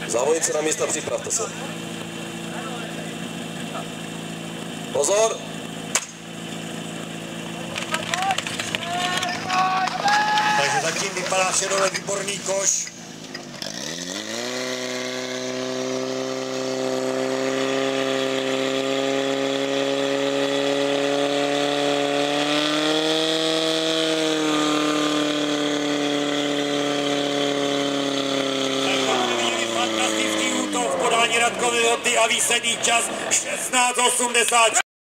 Závodníci na místa, připravte se. Pozor! Takže zatím vypadá vše dole výborný koš. Fantastický útok v podání Radkovi Hoty a výsledný čas 16:80.